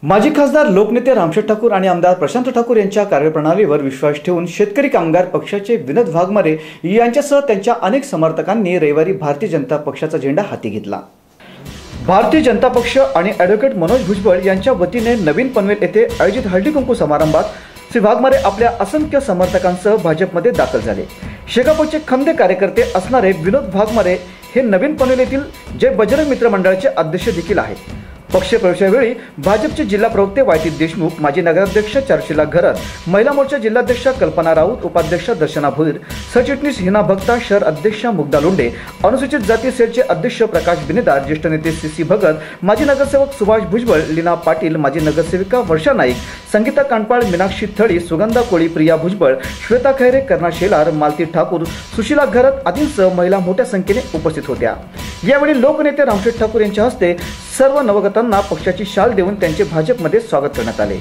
माजी खासदार लोकनेते रामशेठ ठाकूर आणि आमदार प्रशांत ठाकूर यांच्या कार्यप्रणालीवर विश्वास ठेवून शेतकरी कामगार पक्षाचे विनोद वाघमारे यांच्यासह त्यांच्या अनेक समर्थकांनी रविवारी भारतीय जनता पक्षाचा झेंडा हाती घेतला। भारतीय जनता पक्ष आणि ॲडव्होकेट मनोज भुजबळ यांच्या वतीने नवीन पनवेल येथे आयोजित हळदी कुंकू समारंभात श्री वाघमारे आपल्या असंख्य समर्थकांसह भाजपमध्ये दाखल झाले। शेकापचे खंदे कार्यकर्ते असणारे विनोद वाघमारे हे नवीन पनवेल येथील जय बजरंग मित्र मंडळाचे अध्यक्ष देखील आहेत। पक्ष प्रवेशावेळी भाजपचे जिल्हा प्रवक्ते वायती देशमुख, माजी नगराध्यक्ष चारशिला घरत, महिला मोर्चा जिल्हाध्यक्ष कल्पना राऊत, उपाध्यक्ष दर्शना भोईर, सरचिटणीस हिना भक्ता, शहर अध्यक्ष मुग्धा लोंढे, अनुसूचित जाती सेलचे अध्यक्ष प्रकाश बिनेदार, ज्येष्ठ नेते सीसी भगत, माजी नगरसेवक सुभाष भुजबळ, लीना पाटील, माजी नगरसेविका वर्षा नाईक, संगीता कांडपाळ, मीनाक्षी थळी, सुगंधा कोळी, प्रिया भुजबळ, श्वेता खैरे, कर्णा शेलार, मालती ठाकूर, सुशीला घरत आदींसह महिला मोठ्या संख्येने उपस्थित होत्या। यावेळी लोकनेते रामशेठ ठाकूर यांच्या हस्ते सर्व नवगतांना पक्षाची शाल देऊन त्यांचे भाजपमध्ये स्वागत करण्यात आले।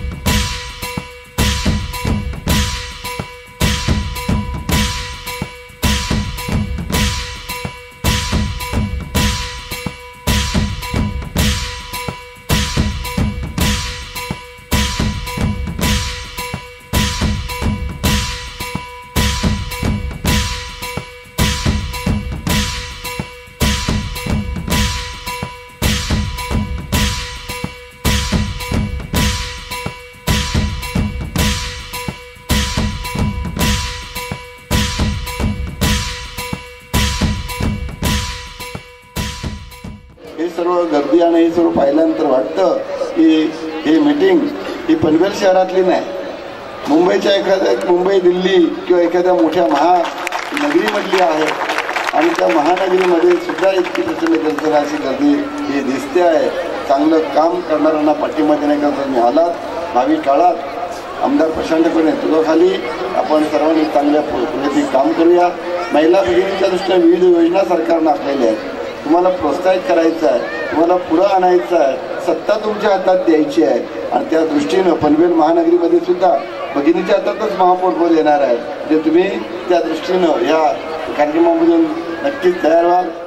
हे सर्व गर्दी आणि हे सर्व पाहिल्यानंतर वाटतं की ही मीटिंग ही पनवेल शहरातली नाही, मुंबई दिल्ली किंवा एखाद्या मोठ्या महानगरीमधली आहे आणि त्या महानगरीमध्ये सुद्धा इतकी प्रचंड अशी गर्दी ही दिसते आहे। चांगलं काम करणाऱ्यांना पाठिंबा देण्याकरता तुम्ही आलात। भावी काळात आमदार प्रशांत ठाकूर नेतृत्वाखाली आपण सर्वांनी चांगल्या पद्धतीने काम करूया। महिला भगिनीच्या दृष्टीने विविध योजना सरकारनं आखलेल्या आहेत। तुम्हाला प्रोत्साहित करायचं आहे, तुम्हाला पुढं आणायचं आहे, सत्ता तुमच्या हातात द्यायची आहे आणि त्या दृष्टीनं पनवेल महानगरीमध्ये सुद्धा भगिनीच्या हातातच महापौरपद येणार आहे। जे तुम्ही त्या दृष्टीनं या कार्यक्रमामधून नक्कीच तयार व्हाल।